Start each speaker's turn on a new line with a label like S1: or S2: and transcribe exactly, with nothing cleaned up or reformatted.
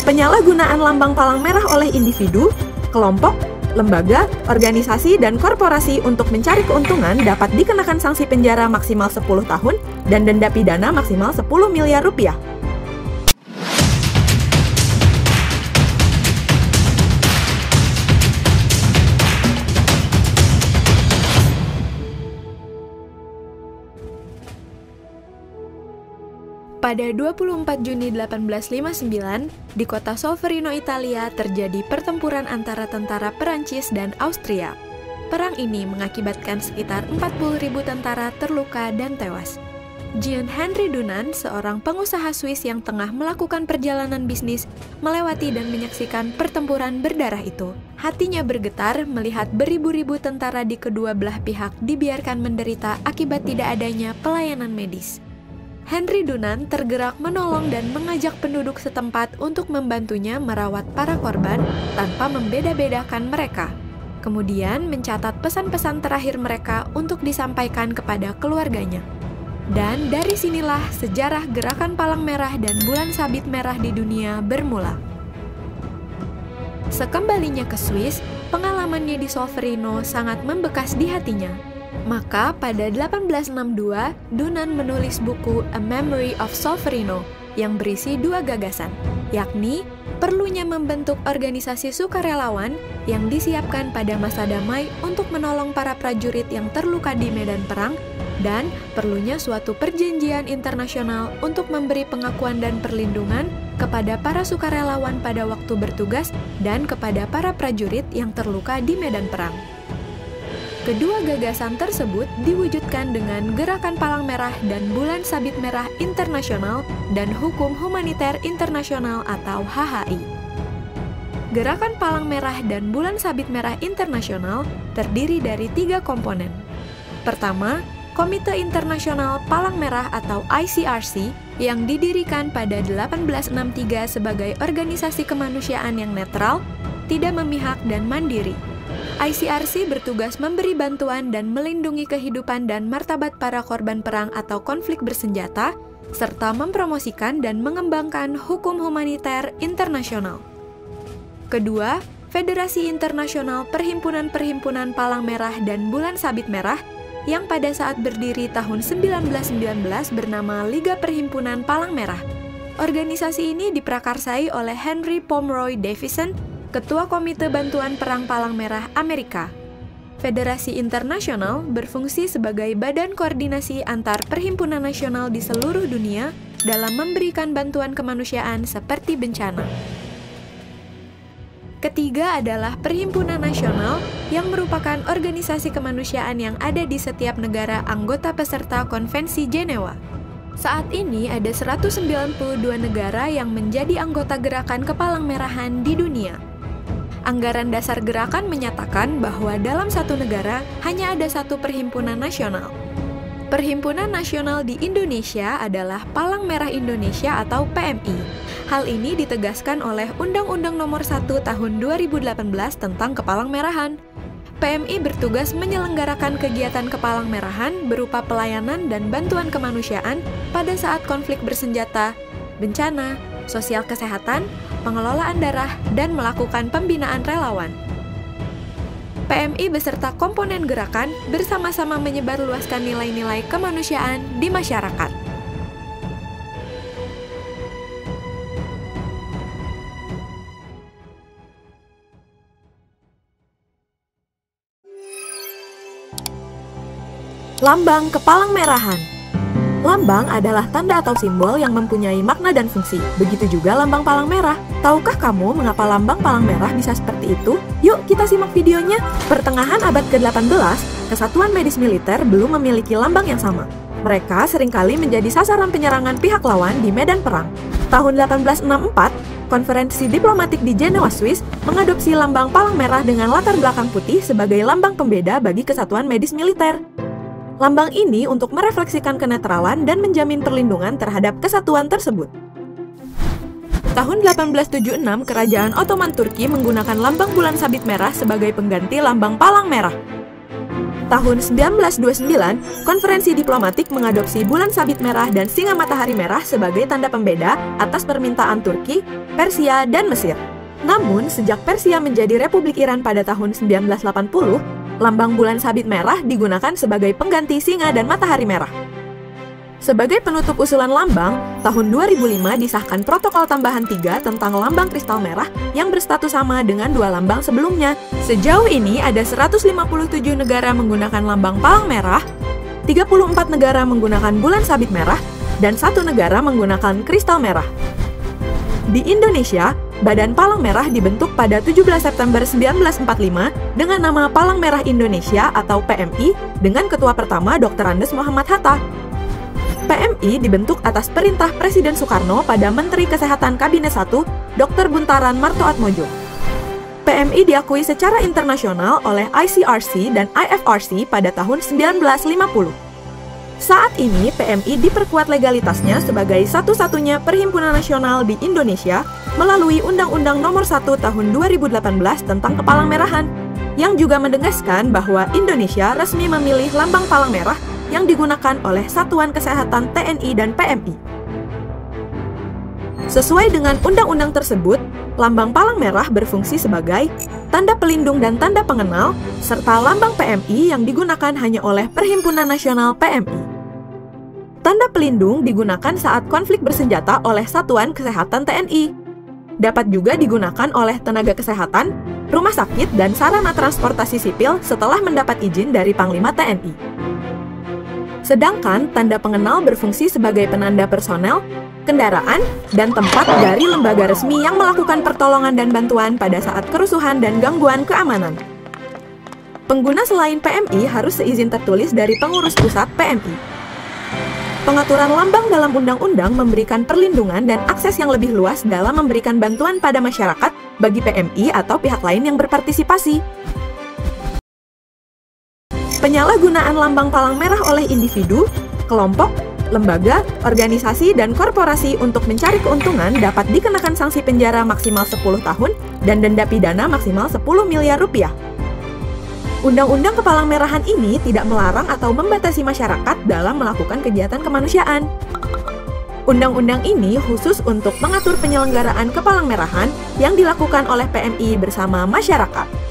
S1: Penyalahgunaan lambang palang merah oleh individu, kelompok, lembaga, organisasi, dan korporasi untuk mencari keuntungan dapat dikenakan sanksi penjara maksimal sepuluh tahun dan denda pidana maksimal sepuluh miliar rupiah. Pada dua puluh empat Juni seribu delapan ratus lima puluh sembilan, di kota Solferino, Italia, terjadi pertempuran antara tentara Perancis dan Austria. Perang ini mengakibatkan sekitar empat puluh ribu tentara terluka dan tewas. Jean Henry Dunant, seorang pengusaha Swiss yang tengah melakukan perjalanan bisnis, melewati dan menyaksikan pertempuran berdarah itu. Hatinya bergetar melihat beribu-ribu tentara di kedua belah pihak dibiarkan menderita akibat tidak adanya pelayanan medis. Henry Dunant tergerak menolong dan mengajak penduduk setempat untuk membantunya merawat para korban tanpa membeda-bedakan mereka. Kemudian mencatat pesan-pesan terakhir mereka untuk disampaikan kepada keluarganya. Dan dari sinilah sejarah Gerakan Palang Merah dan Bulan Sabit Merah di dunia bermula. Sekembalinya ke Swiss, pengalamannya di Solferino sangat membekas di hatinya. Maka pada delapan belas enam puluh dua, Dunant menulis buku A Memory of Solferino yang berisi dua gagasan, yakni perlunya membentuk organisasi sukarelawan yang disiapkan pada masa damai untuk menolong para prajurit yang terluka di medan perang, dan perlunya suatu perjanjian internasional untuk memberi pengakuan dan perlindungan kepada para sukarelawan pada waktu bertugas dan kepada para prajurit yang terluka di medan perang. Kedua gagasan tersebut diwujudkan dengan Gerakan Palang Merah dan Bulan Sabit Merah Internasional dan Hukum Humaniter Internasional atau H H I. Gerakan Palang Merah dan Bulan Sabit Merah Internasional terdiri dari tiga komponen. Pertama, Komite Internasional Palang Merah atau I C R C yang didirikan pada delapan belas enam puluh tiga sebagai organisasi kemanusiaan yang netral, tidak memihak dan mandiri. I C R C bertugas memberi bantuan dan melindungi kehidupan dan martabat para korban perang atau konflik bersenjata, serta mempromosikan dan mengembangkan hukum humaniter internasional. Kedua, Federasi Internasional Perhimpunan-Perhimpunan Palang Merah dan Bulan Sabit Merah yang pada saat berdiri tahun seribu sembilan ratus sembilan belas bernama Liga Perhimpunan Palang Merah. Organisasi ini diprakarsai oleh Henry Pomeroy Davison, Ketua Komite Bantuan Perang Palang Merah Amerika. Federasi Internasional berfungsi sebagai badan koordinasi antar perhimpunan nasional di seluruh dunia dalam memberikan bantuan kemanusiaan seperti bencana. Ketiga adalah Perhimpunan Nasional yang merupakan organisasi kemanusiaan yang ada di setiap negara anggota peserta Konvensi Jenewa. Saat ini ada seratus sembilan puluh dua negara yang menjadi anggota Gerakan Kepalang Merahan di dunia. Anggaran dasar gerakan menyatakan bahwa dalam satu negara hanya ada satu perhimpunan nasional. Perhimpunan nasional di Indonesia adalah Palang Merah Indonesia atau P M I. Hal ini ditegaskan oleh Undang-Undang Nomor satu Tahun dua ribu delapan belas tentang Kepalang Merahan. P M I bertugas menyelenggarakan kegiatan Kepalang Merahan berupa pelayanan dan bantuan kemanusiaan pada saat konflik bersenjata, bencana, sosial kesehatan, pengelolaan darah, dan melakukan pembinaan relawan. P M I beserta komponen gerakan bersama-sama menyebarluaskan nilai-nilai kemanusiaan di masyarakat. Lambang Kepalang Merahan. Lambang adalah tanda atau simbol yang mempunyai makna dan fungsi. Begitu juga lambang palang merah. Tahukah kamu mengapa lambang palang merah bisa seperti itu? Yuk kita simak videonya. Pertengahan abad ke delapan belas, Kesatuan Medis Militer belum memiliki lambang yang sama. Mereka seringkali menjadi sasaran penyerangan pihak lawan di medan perang. Tahun delapan belas enam puluh empat, konferensi diplomatik di Jenewa, Swiss, mengadopsi lambang palang merah dengan latar belakang putih sebagai lambang pembeda bagi Kesatuan Medis Militer. Lambang ini untuk merefleksikan kenetralan dan menjamin perlindungan terhadap kesatuan tersebut. Tahun delapan belas tujuh puluh enam, Kerajaan Ottoman Turki menggunakan lambang bulan sabit merah sebagai pengganti lambang palang merah. tahun seribu sembilan ratus dua puluh sembilan, konferensi diplomatik mengadopsi bulan sabit merah dan singa matahari merah sebagai tanda pembeda atas permintaan Turki, Persia, dan Mesir. Namun, sejak Persia menjadi Republik Iran pada tahun seribu sembilan ratus delapan puluh, lambang bulan sabit merah digunakan sebagai pengganti singa dan matahari merah. Sebagai penutup usulan lambang, tahun dua ribu lima disahkan protokol tambahan tiga tentang lambang kristal merah yang berstatus sama dengan dua lambang sebelumnya. Sejauh ini ada seratus lima puluh tujuh negara menggunakan lambang palang merah, tiga puluh empat negara menggunakan bulan sabit merah, dan satu negara menggunakan kristal merah. Di Indonesia, Badan Palang Merah dibentuk pada tujuh belas September seribu sembilan ratus empat puluh lima dengan nama Palang Merah Indonesia atau P M I dengan ketua pertama doktor Andes Muhammad Hatta. P M I dibentuk atas perintah Presiden Soekarno pada Menteri Kesehatan Kabinet satu, doktor Buntaran Martoatmojo. P M I diakui secara internasional oleh I C R C dan I F R C pada tahun seribu sembilan ratus lima puluh. Saat ini, P M I diperkuat legalitasnya sebagai satu-satunya perhimpunan nasional di Indonesia melalui Undang-Undang Nomor satu Tahun dua ribu delapan belas tentang Kepalang Merahan, yang juga menegaskan bahwa Indonesia resmi memilih lambang palang merah yang digunakan oleh Satuan Kesehatan T N I dan P M I. Sesuai dengan undang-undang tersebut, lambang palang merah berfungsi sebagai tanda pelindung dan tanda pengenal, serta lambang P M I yang digunakan hanya oleh Perhimpunan Nasional P M I. Tanda pelindung digunakan saat konflik bersenjata oleh Satuan Kesehatan T N I. Dapat juga digunakan oleh tenaga kesehatan, rumah sakit, dan sarana transportasi sipil setelah mendapat izin dari Panglima T N I. Sedangkan tanda pengenal berfungsi sebagai penanda personel, kendaraan, dan tempat dari lembaga resmi yang melakukan pertolongan dan bantuan pada saat kerusuhan dan gangguan keamanan. Pengguna selain P M I harus seizin tertulis dari pengurus pusat P M I. Pengaturan lambang dalam undang-undang memberikan perlindungan dan akses yang lebih luas dalam memberikan bantuan pada masyarakat bagi P M I atau pihak lain yang berpartisipasi. Penyalahgunaan lambang palang merah oleh individu, kelompok, lembaga, organisasi, dan korporasi untuk mencari keuntungan dapat dikenakan sanksi penjara maksimal sepuluh tahun dan denda pidana maksimal sepuluh miliar rupiah. Undang-undang Kepalang Merahan ini tidak melarang atau membatasi masyarakat dalam melakukan kegiatan kemanusiaan. Undang-undang ini khusus untuk mengatur penyelenggaraan Kepalang Merahan yang dilakukan oleh P M I bersama masyarakat.